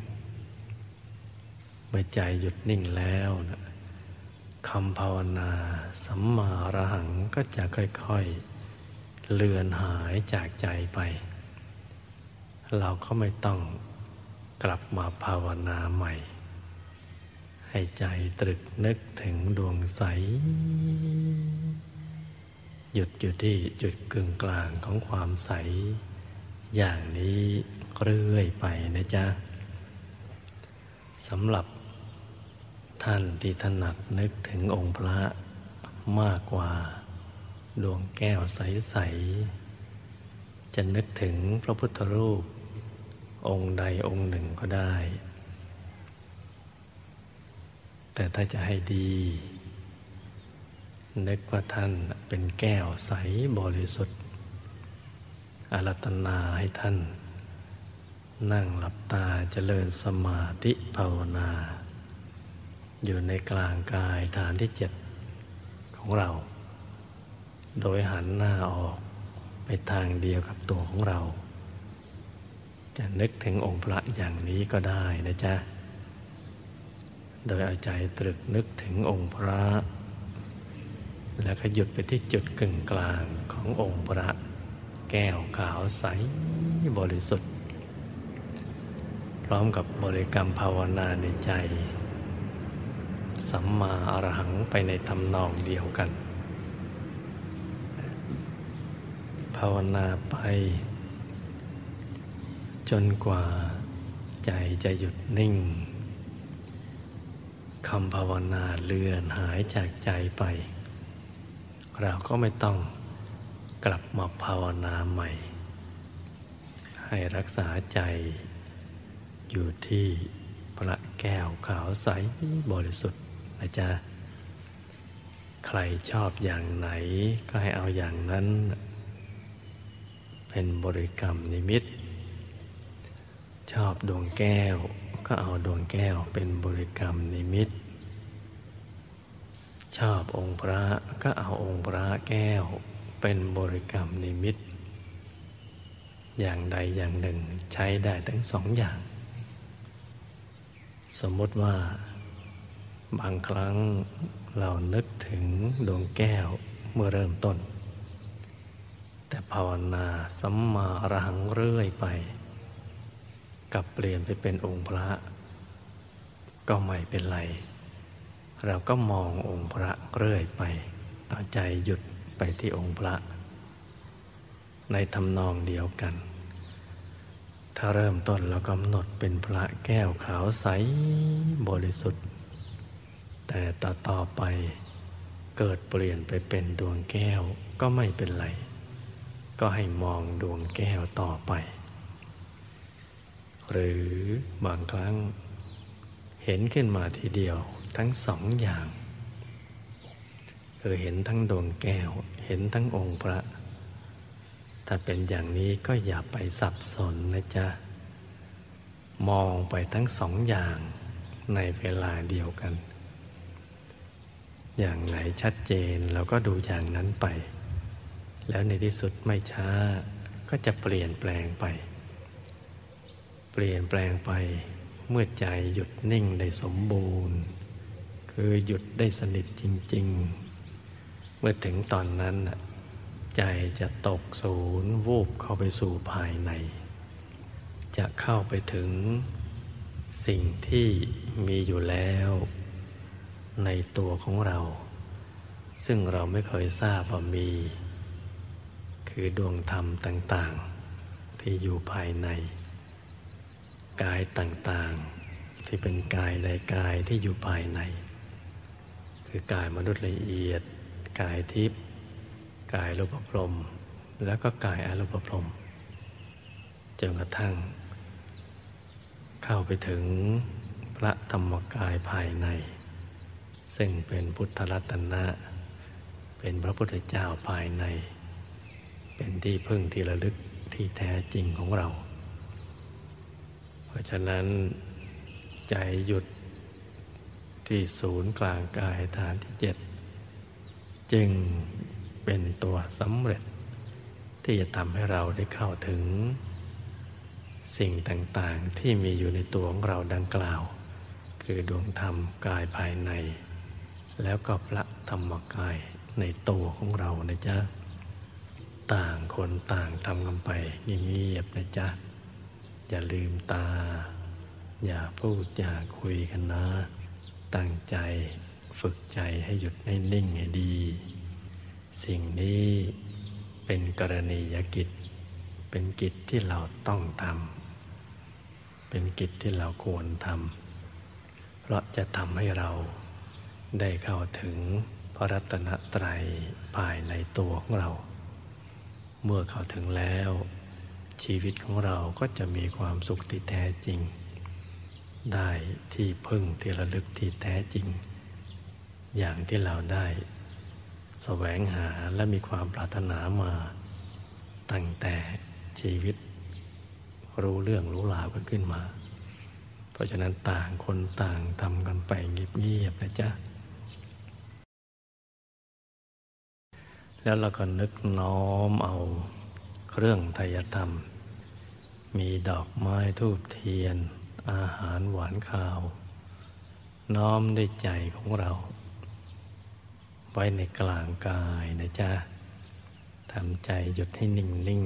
เมื่อใจหยุดนิ่งแล้วนะคำภาวนาสัมมาอรหังก็จะค่อยๆเลือนหายจากใจไปเราก็ไม่ต้องกลับมาภาวนาใหม่ให้ใจตรึกนึกถึงดวงใสหยุดอยู่ที่จุดกึ่งกลางของความใสอย่างนี้เรื่อยไปนะจ๊ะสำหรับท่านที่ถนัดนึกถึงองค์พระมากกว่าดวงแก้วใสๆจะนึกถึงพระพุทธรูปองค์ใดองค์หนึ่งก็ได้แต่ถ้าจะให้ดีนึกว่าท่านเป็นแก้วใสบริสุทธิ์อาราธนาให้ท่านนั่งหลับตาเจริญสมาธิภาวนาอยู่ในกลางกายฐานที่เจ็ดของเราโดยหันหน้าออกไปทางเดียวกับตัวของเราจะนึกถึงองค์พระอย่างนี้ก็ได้นะจ๊ะโดยเอาใจตรึกนึกถึงองค์พระแล้วก็หยุดไปที่จุดกึ่งกลางขององค์พระแก้วขาวใสบริสุทธิ์พร้อมกับบริกรรมภาวนาในใจสัมมาอรหังไปในทำนองเดียวกันภาวนาไปจนกว่าใจจะหยุดนิ่งคำภาวนาเลือนหายจากใจไปเราก็ไม่ต้องกลับมาภาวนาใหม่ให้รักษาใจอยู่ที่พระแก้วขาวใสบริสุทธิ์นะจ๊ะใครชอบอย่างไหนก็ให้เอาอย่างนั้นเป็นบริกรรมนิมิตชอบดวงแก้วก็เอาดวงแก้วเป็นบริกรรมนิมิตชอบองค์พระก็เอาองค์พระแก้วเป็นบริกรรมนิมิตอย่างใดอย่างหนึ่งใช้ได้ทั้งสองอย่างสมมติว่าบางครั้งเรานึกถึงดวงแก้วเมื่อเริ่มต้นแต่ภาวนาสัมมาอรหังเรื่อยไปกลับเปลี่ยนไปเป็นองค์พระก็ไม่เป็นไรเราก็มององค์พระเรื่อยไปเอาใจหยุดไปที่องค์พระในทำนองเดียวกันถ้าเริ่มต้นเรากำหนดเป็นพระแก้วขาวใสบริสุทธิ์แต่ต่อต่อไปเกิดเปลี่ยนไปเป็นดวงแก้วก็ไม่เป็นไรก็ให้มองดวงแก้วต่อไปหรือบางครั้งเห็นขึ้นมาทีเดียวทั้งสองอย่างคือเห็นทั้งดวงแก้วเห็นทั้งองค์พระถ้าเป็นอย่างนี้ก็อย่าไปสับสนนะจ๊ะมองไปทั้งสองอย่างในเวลาเดียวกันอย่างไหนชัดเจนเราก็ดูอย่างนั้นไปแล้วในที่สุดไม่ช้าก็จะเปลี่ยนแปลงไปเปลี่ยนแปลงไปเมื่อใจหยุดนิ่งได้สมบูรณ์คือหยุดได้สนิทจริงๆเมื่อถึงตอนนั้นใจจะตกศูนย์วูบเข้าไปสู่ภายในจะเข้าไปถึงสิ่งที่มีอยู่แล้วในตัวของเราซึ่งเราไม่เคยทราบว่ามีคือดวงธรรมต่างๆที่อยู่ภายในกายต่างๆที่เป็นกายในกายที่อยู่ภายในคือกายมนุษย์ละเอียดกายทิพย์กายรูปพรหมแล้วก็กายอรูปพรหมจนกระทั่งเข้าไปถึงพระธรรมกายภายในซึ่งเป็นพุทธรัตนะเป็นพระพุทธเจ้าภายในเป็นที่พึ่งที่ระลึกที่แท้จริงของเราเพราะฉะนั้นใจหยุดที่ศูนย์กลางกายฐานที่เจ็ดจึงเป็นตัวสำเร็จที่จะทำให้เราได้เข้าถึงสิ่งต่างๆที่มีอยู่ในตัวของเราดังกล่าวคือดวงธรรมกายภายในแล้วก็พระธรรมกายในตัวของเรานะจ๊ะต่างคนต่างทำกันไปเงียบๆนะจ๊ะอย่าลืมตาอย่าพูดอย่าคุยกันนะตั้งใจฝึกใจให้หยุดให้นิ่งให้ดีสิ่งนี้เป็นกรณียกิจเป็นกิจที่เราต้องทำเป็นกิจที่เราควรทำเพราะจะทำให้เราได้เข้าถึงพระรัตนตรัยภายในตัวของเราเมื่อเข้าถึงแล้วชีวิตของเราก็จะมีความสุขที่แท้จริงได้ที่พึ่งที่ระลึกที่แท้จริงอย่างที่เราได้แสวงหาและมีความปรารถนามาตั้งแต่ชีวิตรู้เรื่องรู้ราวกันขึ้นมาเพราะฉะนั้นต่างคนต่างทำกันไปเงียบๆนะจ๊ะแล้วเราก็นึกน้อมเอาเครื่องไทยธรรมมีดอกไม้ธูปเทียนอาหารหวานข้าวน้อมด้วยใจของเราไว้ในกลางกายนะจ๊ะทำใจหยุดให้นิ่งนิ่ง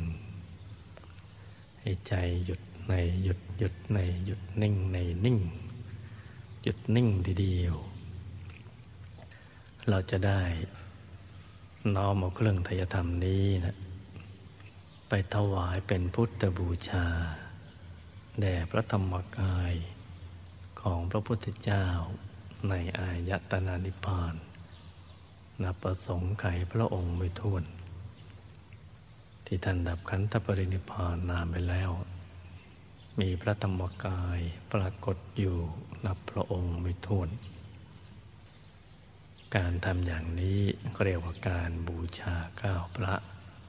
ให้ใจหยุดในหยุดหยุดในหยุดนิ่งในนิ่งหยุดนิ่งทีเดียวเราจะได้น้อมเอาเครื่องไทยธรรมนี้นะไปถวายเป็นพุทธบูชาแด่พระธรรมกายของพระพุทธเจ้าในอายตนะนิพพานนับประสงค์ไขพระองค์ไม่ถ้วนที่ท่านดับขันธปรินิพพานนานไปแล้วมีพระธรรมกายปรากฏอยู่นับพระองค์ไม่ถ้วนการทำอย่างนี้เรียกว่าการบูชาเก้าพระ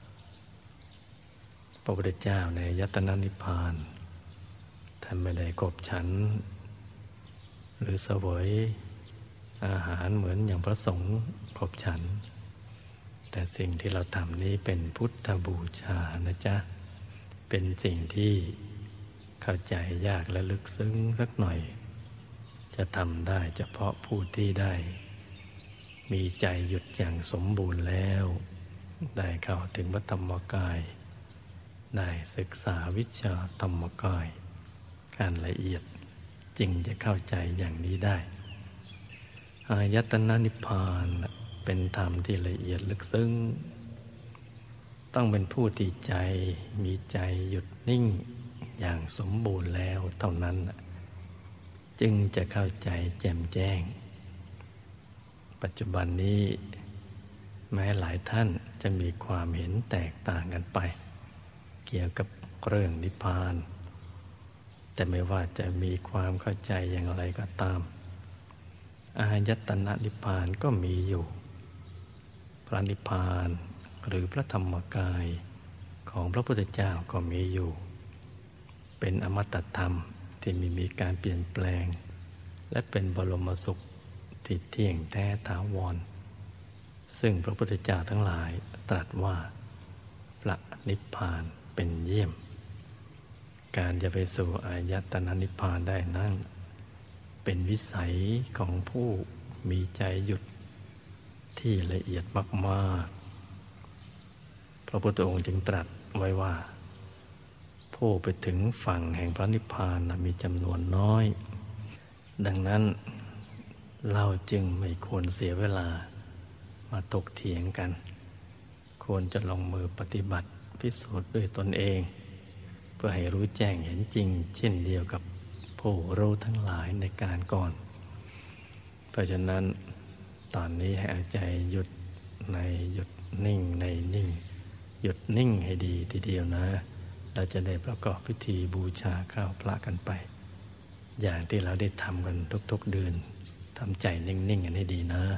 พระพุทธเจ้าในอายตนะนิพพานท่านไม่ได้กบฉันหรือเสวยอาหารเหมือนอย่างพระสงฆ์กบฉันแต่สิ่งที่เราทำนี้เป็นพุทธบูชานะจ๊ะเป็นสิ่งที่เข้าใจยากและลึกซึ้งสักหน่อยจะทำได้เฉพาะผู้ที่ได้มีใจหยุดอย่างสมบูรณ์แล้วได้เข้าถึงพระธรรมกายได้ศึกษาวิชาธรรมกายการละเอียดจึงจะเข้าใจอย่างนี้ได้อายตนะนิพพานเป็นธรรมที่ละเอียดลึกซึ้งต้องเป็นผู้ที่ใจมีใจหยุดนิ่งอย่างสมบูรณ์แล้วเท่านั้นจึงจะเข้าใจแจ่มแจ้งปัจจุบันนี้แม้หลายท่านจะมีความเห็นแตกต่างกันไปเกี่ยวกับเรื่องนิพพานแต่ไม่ว่าจะมีความเข้าใจอย่างไรก็ตามอายตนะนิพพานก็มีอยู่พระนิพพานหรือพระธรรมกายของพระพุทธเจ้าก็มีอยู่เป็นอมตะธรรมที่ไม่มีการเปลี่ยนแปลงและเป็นบรมสุขที่เที่ยงแท้ถาวรซึ่งพระพุทธเจ้าทั้งหลายตรัสว่าพระนิพพานเป็นเยี่ยมการจะไปสู่อายตนะนิพพานได้นั้นเป็นวิสัยของผู้มีใจหยุดที่ละเอียดมากๆพระพุทธองค์จึงตรัสไว้ว่าผู้ไปถึงฝั่งแห่งพระนิพพานมีจำนวนน้อยดังนั้นเราจึงไม่ควรเสียเวลามาตกเถียงกันควรจะลงมือปฏิบัติพิสูจน์ด้วยตนเองเพื่อให้รู้แจ้งเห็นจริงเช่นเดียวกับผู้รู้ทั้งหลายในการก่อนเพราะฉะนั้นตอนนี้ให้เอาใจหยุดในหยุดนิ่งในนิ่งหยุดนิ่งให้ดีทีเดียวนะเราจะได้ประกอบพิธีบูชาข้าวพระกันไปอย่างที่เราได้ทำกันทุกๆเดือนทำใจนิ่งๆกันให้ดีนะ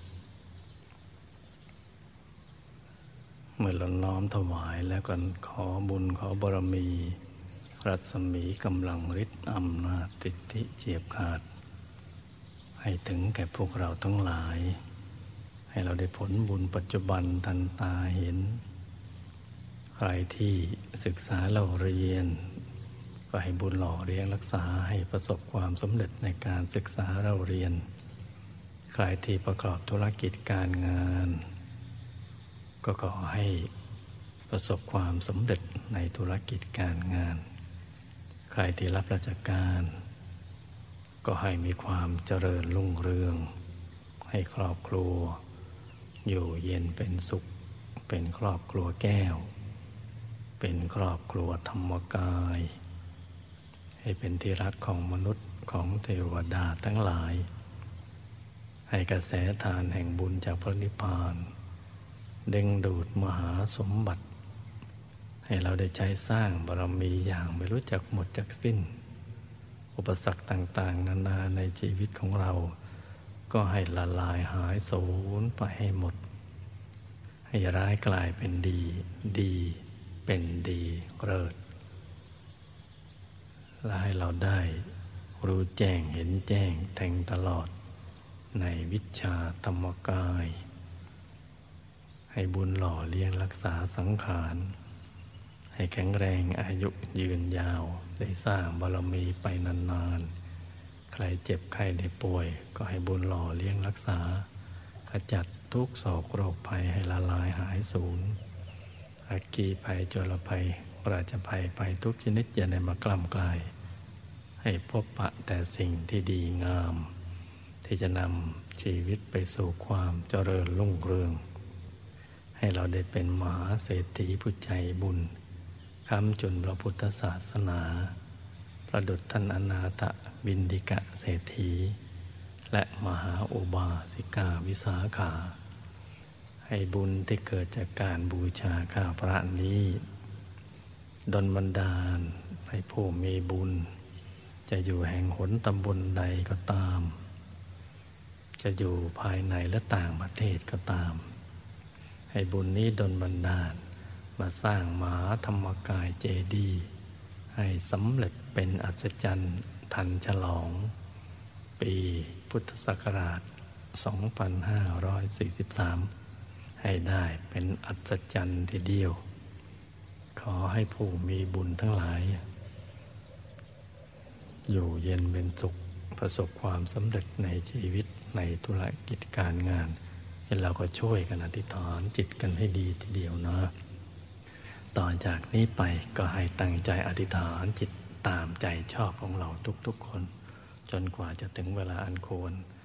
เมื่อเราน้อมถวายแล้วก็ขอบุญขอบารมีรัศมีกำลังฤทธิ์อำนาจสิทธิเฉียบขาดให้ถึงแก่พวกเราทั้งหลายให้เราได้ผลบุญปัจจุบันทันตาเห็นใครที่ศึกษาเราเรียนก็ให้บุญหล่อเลี้ยงรักษาให้ประสบความสำเร็จในการศึกษาเราเรียนใครที่ประกอบธุรกิจการงานก็ขอให้ประสบความสำเร็จในธุรกิจการงานใครที่รับราชการก็ให้มีความเจริญรุ่งเรืองให้ครอบครัวอยู่เย็นเป็นสุขเป็นครอบครัวแก้วเป็นครอบครัวธรรมกายให้เป็นที่รักของมนุษย์ของเทวดาทั้งหลายให้กระแสทานแห่งบุญจากพระนิพพานดึงดูดมหาสมบัติให้เราได้ใช้สร้างบารมีอย่างไม่รู้จักหมดจักสิ้นอุปสรรคต่างๆนานาในชีวิตของเราก็ให้ละลายหายสูญไปให้หมดให้ร้ายกลายเป็นดีดีเป็นดีเลิศและให้เราได้รู้แจ้งเห็นแจ้งแทงตลอดในวิชาธรรมกายให้บุญหล่อเลี้ยงรักษาสังขารให้แข็งแรงอายุยืนยาวได้สร้างบารมีไปนานๆใครเจ็บใครได้ป่วยก็ให้บุญหล่อเลี้ยงรักษาขจัดทุกโศกโรคภัยให้ละลายหายสูญอัคคีภัยโจรภัยปราชภัยไปทุกชนิดอย่าได้มากล้ำกลายให้พบปะแต่สิ่งที่ดีงามที่จะนำชีวิตไปสู่ความเจริญรุ่งเรืองให้เราได้เป็นมหาเศรษฐีผู้ใจบุญค้ำจุนพระพุทธศาสนาประดุจท่านอนาถบิณฑิกะเศรษฐีและมหาอุบาสิกาวิสาขาให้บุญที่เกิดจากการบูชาข้าพระนี้ดลบันดาลให้ผู้มีบุญจะอยู่แห่งหนตำบลใดก็ตามจะอยู่ภายในและต่างประเทศก็ตามให้บุญนี้ดลบันดาลมาสร้างมหาธรรมกายเจดีย์ให้สำเร็จเป็นอัศจรรย์ทันฉลองปีพุทธศักราช สองพันห้าร้อยสี่สิบสาม ให้ได้เป็นอัศจรรย์ทีเดียวขอให้ผู้มีบุญทั้งหลายอยู่เย็นเป็นสุขประสบความสำเร็จในชีวิตในธุรกิจการงานเราก็ช่วยกันอธิษฐานจิตกันให้ดีทีเดียวนะต่อจากนี้ไปก็ให้ตั้งใจอธิษฐานจิตตามใจชอบของเราทุกๆคนจนกว่าจะถึงเวลาอันควร